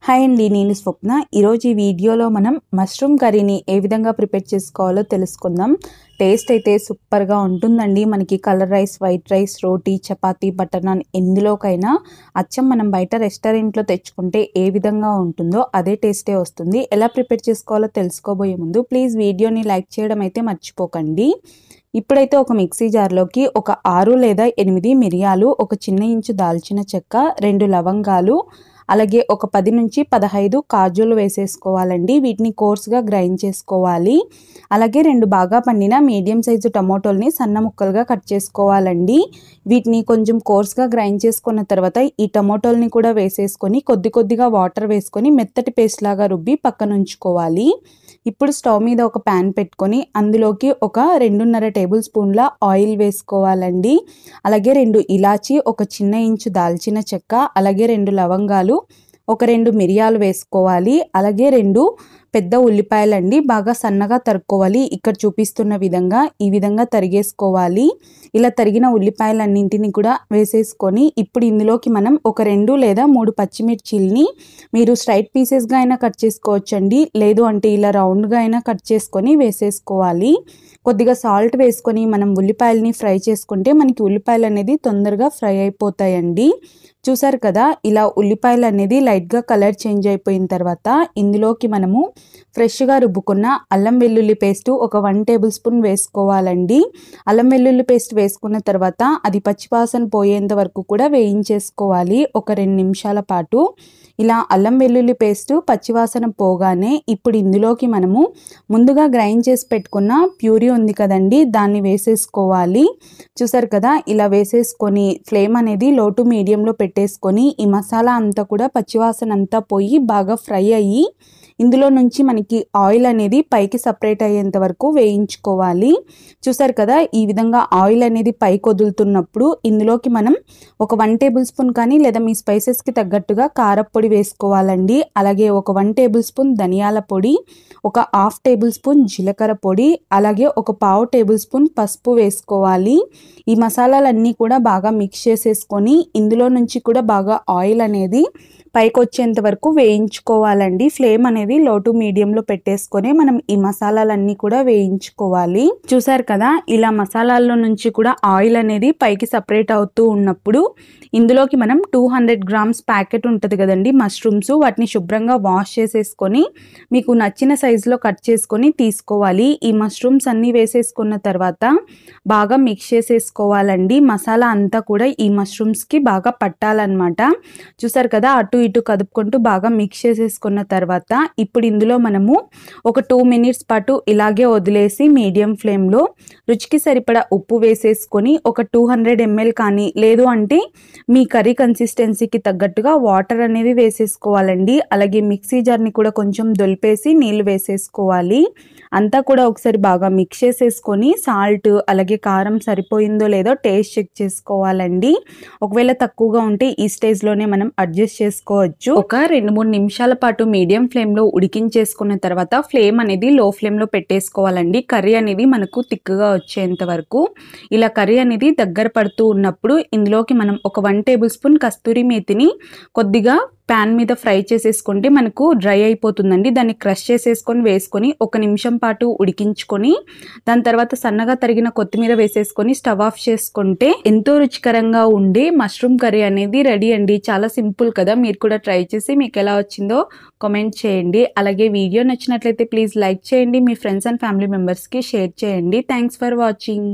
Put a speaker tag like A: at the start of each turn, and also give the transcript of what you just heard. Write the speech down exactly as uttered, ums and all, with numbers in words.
A: Hi అండి, నేను స్వప్న. ఈరోజు ఈ వీడియోలో మనం మష్రూమ్ కర్రీని ఏ విధంగా ప్రిపేర్ చేసుకోవాలో తెలుసుకుందాం. టేస్ట్ అయితే సూపర్గా ఉంటుందండి. మనకి కలర్ రైస్, వైట్ రైస్, రోటీ, చపాతీ, బటర్ నాన్ ఎందులోకైనా అచ్చం మనం బయట రెస్టారెంట్లో తెచ్చుకుంటే ఏ విధంగా ఉంటుందో అదే టేస్టే వస్తుంది. ఎలా ప్రిపేర్ చేసుకోవాలో తెలుసుకోబోయే ముందు ప్లీజ్ వీడియోని లైక్ చేయడం అయితే మర్చిపోకండి. ఇప్పుడైతే ఒక మిక్సీ జార్లోకి ఒక ఆరు లేదా ఎనిమిది మిరియాలు, ఒక చిన్న ఇంచు దాల్చిన చెక్క, రెండు లవంగాలు, అలాగే ఒక పది నుంచి పదహైదు కాజులు వేసేసుకోవాలండి. వీటిని కోర్స్గా గ్రైండ్ చేసుకోవాలి. అలాగే రెండు బాగా పండిన మీడియం సైజు టమోటోల్ని సన్న ముక్కలుగా కట్ చేసుకోవాలండి. వీటిని కొంచెం కోర్స్గా గ్రైండ్ చేసుకున్న తర్వాత ఈ టమోటోల్ని కూడా వేసేసుకొని కొద్ది కొద్దిగా వాటర్ వేసుకొని మెత్తటి పేస్ట్ లాగా రుబ్బి పక్కన ఉంచుకోవాలి. ఇప్పుడు స్టవ్ మీద ఒక ప్యాన్ పెట్టుకొని అందులోకి ఒక రెండున్నర టేబుల్ స్పూన్ల ఆయిల్ వేసుకోవాలండి. అలాగే రెండు ఇలాచి, ఒక చిన్న ఇంచు దాల్చిన చెక్క, అలాగే రెండు లవంగాలు, ఒక రెండు మిరియాలు వేసుకోవాలి. అలాగే రెండు పెద్ద ఉల్లిపాయలండి, బాగా సన్నగా తరుక్కోవాలి. ఇక్కడ చూపిస్తున్న విధంగా ఈ విధంగా తరిగేసుకోవాలి. ఇలా తరిగిన ఉల్లిపాయలన్నింటినీ కూడా వేసేసుకొని ఇప్పుడు ఇందులోకి మనం ఒక రెండు లేదా మూడు పచ్చిమిర్చిల్ని మీరు స్ట్రైట్ పీసెస్గా అయినా కట్ చేసుకోవచ్చండి, లేదు అంటే ఇలా రౌండ్గా అయినా కట్ చేసుకొని వేసేసుకోవాలి. కొద్దిగా సాల్ట్ వేసుకొని మనం ఉల్లిపాయలని ఫ్రై చేసుకుంటే మనకి ఉల్లిపాయలు అనేది తొందరగా ఫ్రై అయిపోతాయండి. చూసారు కదా, ఇలా ఉల్లిపాయలు అనేది లైట్గా కలర్ చేంజ్ అయిపోయిన తర్వాత ఇందులోకి మనము ఫ్రెష్గా రుబ్బుకున్న అల్లం వెల్లుల్లి పేస్ట్ ఒక వన్ టేబుల్ స్పూన్ వేసుకోవాలండి. అల్లం వెల్లుల్లి పేస్ట్ వేసుకున్న తర్వాత అది పచ్చివాసన పోయేంత వరకు కూడా వేయించేసుకోవాలి ఒక రెండు నిమిషాల పాటు. ఇలా అల్లం వెల్లుల్లి పేస్ట్ పచ్చివాసన పోగానే ఇప్పుడు ఇందులోకి మనము ముందుగా గ్రైండ్ చేసి పెట్టుకున్న ప్యూరీ ఉంది కదండి, దాన్ని వేసేసుకోవాలి. చూసారు కదా, ఇలా వేసేసుకొని ఫ్లేమ్ అనేది లో టు మీడియంలో పెట్టేసుకొని ఈ మసాలా అంతా కూడా పచ్చివాసన అంతా పోయి బాగా ఫ్రై అయ్యి ఇందులో నుంచి మనకి ఆయిల్ అనేది పైకి సపరేట్ అయ్యేంత వరకు వేయించుకోవాలి. చూసారు కదా, ఈ విధంగా ఆయిల్ అనేది పైకి వదులుతున్నప్పుడు ఇందులోకి మనం ఒక వన్ టేబుల్ స్పూన్ కానీ లేదా మీ స్పైసెస్కి తగ్గట్టుగా కారపొడి వేసుకోవాలండి. అలాగే ఒక వన్ టేబుల్ స్పూన్ ధనియాల పొడి, ఒక హాఫ్ టేబుల్ స్పూన్ జీలకర్ర పొడి, అలాగే ఒక పావు టేబుల్ స్పూన్ పసుపు వేసుకోవాలి. ఈ మసాలాలన్నీ కూడా బాగా మిక్స్ చేసేసుకొని ఇందులో నుంచి కూడా బాగా ఆయిల్ అనేది పైకి వచ్చేంత వరకు వేయించుకోవాలండి. ఫ్లేమ్ అనేది లో టు మీడియంలో పెట్టేసుకొని మనం ఈ మసాలాలన్నీ కూడా వేయించుకోవాలి. చూసారు కదా, ఇలా మసాలాల్లో నుంచి కూడా ఆయిల్ అనేది పైకి సపరేట్ అవుతూ ఉన్నప్పుడు ఇందులోకి మనం టూ హండ్రెడ్ గ్రామ్స్ ప్యాకెట్ ఉంటుంది కదండి మష్రూమ్స్, వాటిని శుభ్రంగా వాష్ చేసేసుకొని మీకు నచ్చిన సైజులో కట్ చేసుకొని తీసుకోవాలి. ఈ మష్రూమ్స్ అన్నీ వేసేసుకున్న తర్వాత బాగా మిక్స్ చేసేసుకోవాలండి. మసాలా అంతా కూడా ఈ మష్రూమ్స్కి బాగా పట్టాలన్నమాట. చూసారు కదా, అటు ఇటు కదుపుకుంటూ బాగా మిక్స్ చేసేసుకున్న తర్వాత ఇప్పుడు ఇందులో మనము ఒక టూ మినిట్స్ పాటు ఇలాగే వదిలేసి మీడియం ఫ్లేమ్లో రుచికి సరిపడా ఉప్పు వేసేసుకొని ఒక టూ హండ్రెడ్ ఎంఎల్ కానీ లేదు అంటే మీ కర్రీ కన్సిస్టెన్సీకి తగ్గట్టుగా వాటర్ అనేది వేసేసుకోవాలండి. అలాగే మిక్సీ జార్ని కూడా కొంచెం దొలిపేసి నీళ్ళు వేసేసుకోవాలి. అంతా కూడా ఒకసారి బాగా మిక్స్ చేసేసుకొని సాల్ట్ అలాగే కారం సరిపోయిందో లేదో టేస్ట్ చెక్ చేసుకోవాలండి. ఒకవేళ తక్కువగా ఉంటే ఈ స్టేజ్లోనే మనం అడ్జస్ట్ చేసుకోవచ్చు. ఒక రెండు మూడు నిమిషాల పాటు మీడియం ఫ్లేమ్లో ఉడికించేసుకున్న తర్వాత ఫ్లేమ్ అనేది లో ఫ్లేమ్లో పెట్టేసుకోవాలండి. కర్రీ అనేది మనకు తిక్కుగా వచ్చేంత వరకు. ఇలా కర్రీ అనేది దగ్గర పడుతూ ఉన్నప్పుడు ఇందులోకి మనం ఒక వన్ టేబుల్ స్పూన్ కస్తూరి మేతిని కొద్దిగా ప్యాన్ మీద ఫ్రై చేసేసుకుంటే మనకు డ్రై అయిపోతుందండి. దాన్ని క్రష్ చేసేసుకొని వేసుకొని ఒక నిమిషం పాటు ఉడికించుకొని దాని తర్వాత సన్నగా తరిగిన కొత్తిమీర వేసేసుకొని స్టవ్ ఆఫ్ చేసుకుంటే ఎంతో రుచికరంగా ఉండే మష్రూమ్ కర్రీ అనేది రెడీ అండి. చాలా సింపుల్ కదా, మీరు కూడా ట్రై చేసి మీకు ఎలా వచ్చిందో కామెంట్ చేయండి. అలాగే వీడియో నచ్చినట్లయితే ప్లీజ్ లైక్ చేయండి, మీ ఫ్రెండ్స్ అండ్ ఫ్యామిలీ మెంబర్స్కి షేర్ చేయండి. Thanks for watching.